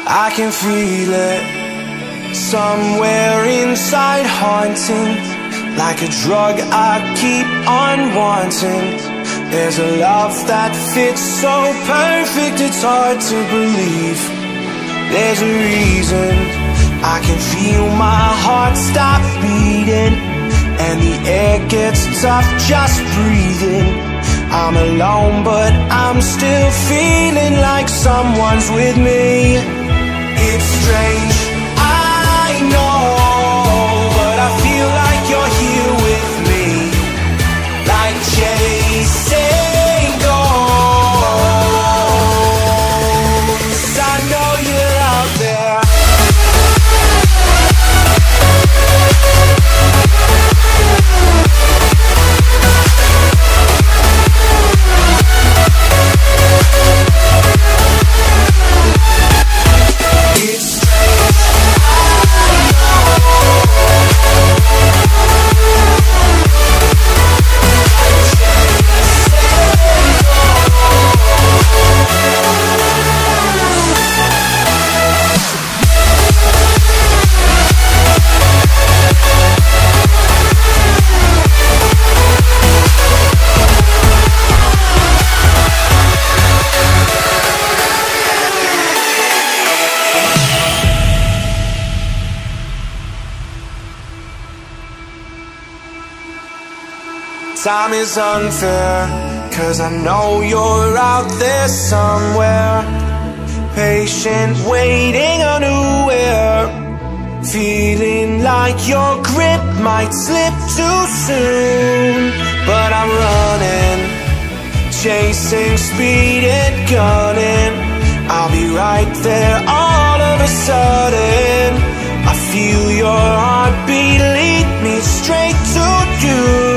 I can feel it somewhere inside, haunting, like a drug I keep on wanting. There's a love that fits so perfect, it's hard to believe. There's a reason I can feel my heart stop beating, and the air gets tough just breathing. I'm alone, but I'm still feeling like someone's with me. It's strange, I know, but I feel like you're here with me, like chasing ghosts. I know you're out there. Time is unfair, 'cause I know you're out there somewhere, patient, waiting unaware, feeling like your grip might slip too soon. But I'm running, chasing speed and gunning. I'll be right there all of a sudden. I feel your heartbeat lead me straight to you.